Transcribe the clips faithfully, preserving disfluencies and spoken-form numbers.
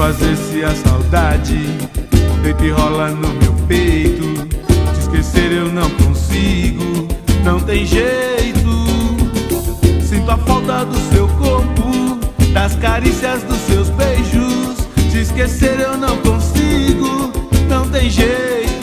fazer se a saudade deita e rola no meu peito? Te esquecer eu não consigo, não tem jeito. Sinto a falta do seu corpo, das carícias dos seus beijos. Te esquecer eu não consigo, não tem jeito.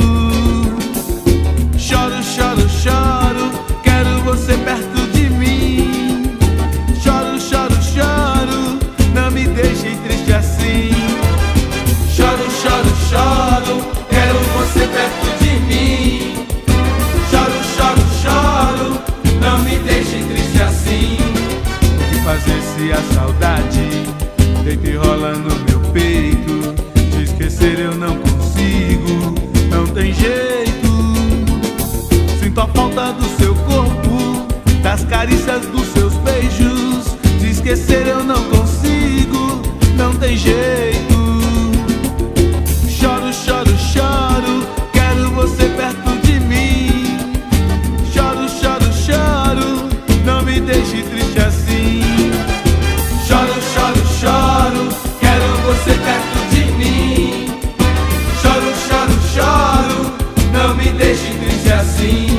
Choro, choro, choro, quero você perto de mim. Choro, choro, choro, não me deixe triste assim. Choro, choro, choro, quero você perto de mim. Choro, choro, choro, não me deixe triste assim. O que fazer se a saudade deita e rola no meu peito? Te esquecer eu não consigo, não tem jeito. Sinto a falta do seu corpo, das carícias dos seus beijos. Te esquecer eu não consigo, não tem jeito. Choro, choro, choro, quero você perto de mim. Choro, choro, choro, não me deixe triste assim. Choro, choro, choro, quero você perto de mim. Choro, choro, choro, não me deixe triste assim.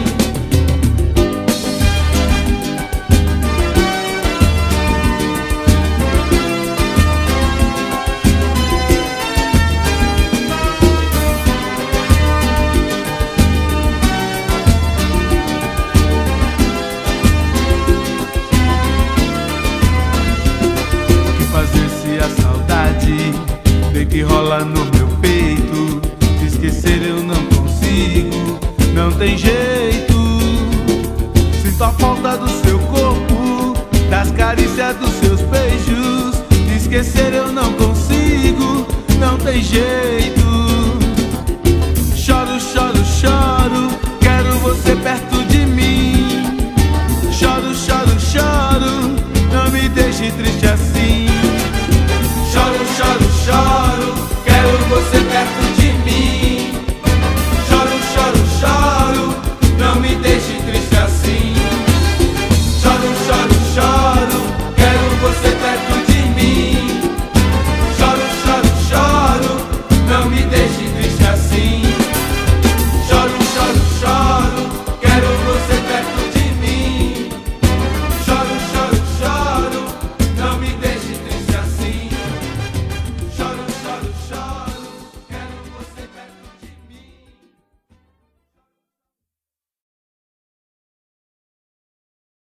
Fazer se a saudade deita e rola no meu peito? Te esquecer eu não consigo, não tem jeito. Sinto a falta do seu corpo, das carícias dos seus beijos. Te esquecer eu não consigo, não tem jeito. Choro, choro, choro, quero você perto de mim. Choro, choro, choro, não me deixe triste